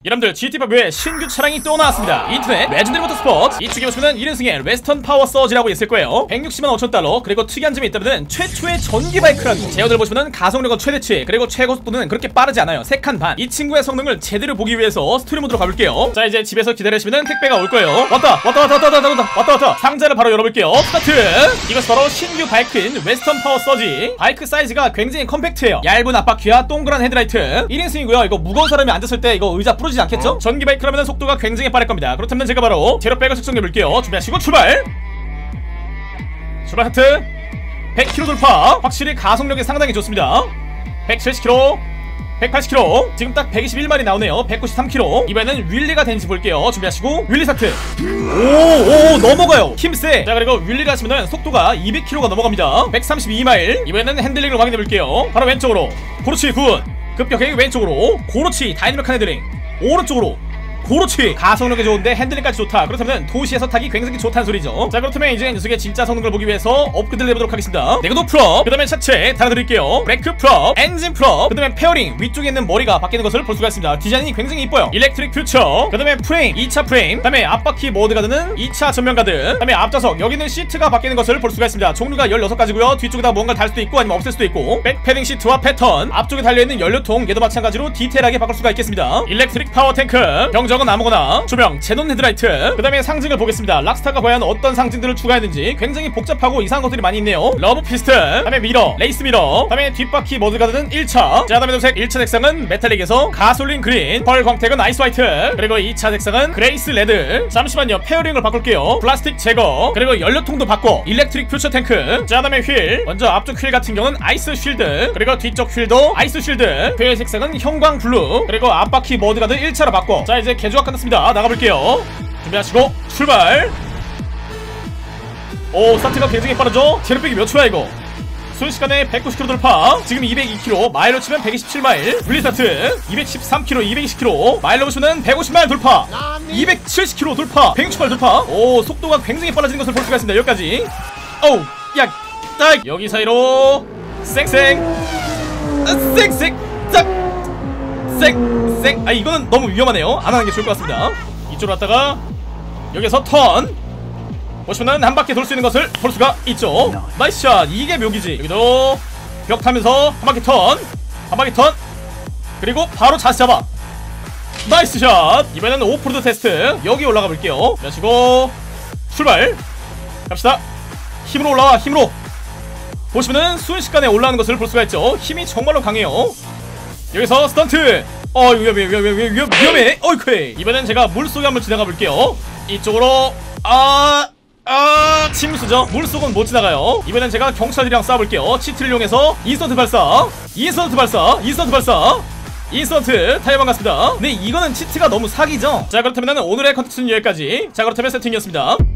여러분들 GT5의 신규 차량이 또 나왔습니다. 인터넷 레전드리 모터스포츠. 이쪽에 보시면 1인승의 웨스턴 파워 서지라고 있을 거예요. 160만 5천 달러. 그리고 특이한 점이 있다면 최초의 전기 바이크라는 거. 제어들 보시면 가속력은 최대치, 그리고 최고속도는 그렇게 빠르지 않아요. 3칸 반. 이 친구의 성능을 제대로 보기 위해서 스토리 모드로 가볼게요. 자, 이제 집에서 기다리시면 택배가 올 거예요. 왔다. 상자를 바로 열어볼게요. 스타트. 이것이 바로 신규 바이크인 웨스턴 파워 서지. 바이크 사이즈가 굉장히 컴팩트해요. 얇은 앞바퀴와 동그란 헤드라이트. 1인승이고요 이거 무거운 사람이 앉았을 때 이거 의자 부러지지 않겠죠? 전기 바이크라면 속도가 굉장히 빠를 겁니다. 그렇다면 제가 바로 제로백을 측정해볼게요. 준비하시고 출발 하트. 100km 돌파. 확실히 가속력이 상당히 좋습니다. 170km, 180km. 지금 딱 121마리 나오네요. 193km. 이번에는 윌리가 되는지 볼게요. 준비하시고 윌리 스타트. 오 넘어가요. 힘세. 자, 그리고 윌리를 하시면 속도가 200km가 넘어갑니다. 132마일. 이번에는 핸들링을 확인해볼게요. 바로 왼쪽으로. 그렇지, 굿. 급격하게 왼쪽으로. 그렇지, 다이내믹한 핸들링. 오른쪽으로. 그렇지, 가속력이 좋은데 핸들링까지 좋다. 그렇다면 도시에서 타기 굉장히 좋다는 소리죠. 자, 그렇다면 이제 녀석의 진짜 성능을 보기 위해서 업그레이드를 해보도록 하겠습니다. 내구도 풀업, 그 다음에 차체 달아드릴게요. 브레이크 풀업, 엔진 풀업, 그 다음에 페어링 위쪽에 있는 머리가 바뀌는 것을 볼 수가 있습니다. 디자인이 굉장히 이뻐요. 일렉트릭 퓨처, 그 다음에 프레임, 2차 프레임, 그 다음에 앞바퀴 모드 가드는 2차 전면 가드, 그 다음에 앞좌석, 여기는 시트가 바뀌는 것을 볼 수가 있습니다. 종류가 16가지고요 뒤쪽에다 뭔가를 달 수도 있고 아니면 없앨 수도 있고, 백패딩 시트와 패턴, 앞쪽에 달려있는 연료통, 얘도 마찬가지로 디테일하게 바꿀 수가 있겠습니다. 일렉트릭 파워 탱크, 병적은 아무거나, 조명, 제논 헤드라이트, 그 다음에 상징을 보겠습니다. 락스타가 과연 어떤 상징들을 추가했는지 굉장히 복잡하고 이상한 것들이 많이 있네요. 러브 피스트, 그 다음에 미러, 레이스 미러, 그 다음에 뒷바퀴 모드 가드는 1차. 자, 그 다음에 도색 1차 색상은 메탈릭에서 가솔린 그린, 펄 광택은 아이스 화이트, 그리고 2차 색상은 그레이스 레드. 잠시만요, 페어링을 바꿀게요. 플라스틱 제거, 그리고 연료통도 바꿔. 일렉트릭 퓨처 탱크. 자, 그 다음에 휠, 먼저 앞쪽 휠 같은 경우는 아이스 쉴드, 그리고 뒤쪽 휠도 아이스 쉴드. 휠 색상은 형광 블루, 그리고 앞바퀴 모드 가드 1차로 바꿔. 자, 이제 개조가 끝났습니다. 나가볼게요. 준비하시고 출발. 오, 스타트가 굉장히 빠르죠? 제로백이 몇 초야 이거? 순식간에 190km 돌파. 지금 202km, 마일로 치면 127마일. 윌리 스타트 213km, 220km, 마일로 보시면 150마일 돌파, 270km 돌파, 160마일 돌파. 오, 속도가 굉장히 빨라지는 것을 볼 수가 있습니다. 여기까지. 어우, 야, 딱 여기 사이로 쌩쌩 딱 쌩. 아, 이거는 너무 위험하네요. 안 하는 게 좋을 것 같습니다. 이쪽으로 왔다가 여기서 턴 보시면은 한 바퀴 돌 수 있는 것을 볼 수가 있죠. 나이스 샷. 이게 묘기지. 여기도 벽 타면서 한 바퀴 턴, 그리고 바로 자세 잡아. 나이스 샷. 이번에는 오프로드 테스트. 여기 올라가 볼게요. 마시고 출발 갑시다. 힘으로 올라와. 힘으로 보시면은 순식간에 올라가는 것을 볼 수가 있죠. 힘이 정말로 강해요. 여기서 스턴트. 위험해. 어이쿠. 이번엔 제가 물속에 한번 지나가 볼게요. 이쪽으로. 침수죠. 물속은 못 지나가요. 이번엔 제가 경찰들이랑 싸워볼게요. 치트를 이용해서 인스턴트 발사. 인스턴트 타이어 반갑습니다. 네, 이거는 치트가 너무 사기죠. 자, 그렇다면 오늘의 컨텐츠는 여기까지. 자, 그렇다면 세팅이었습니다.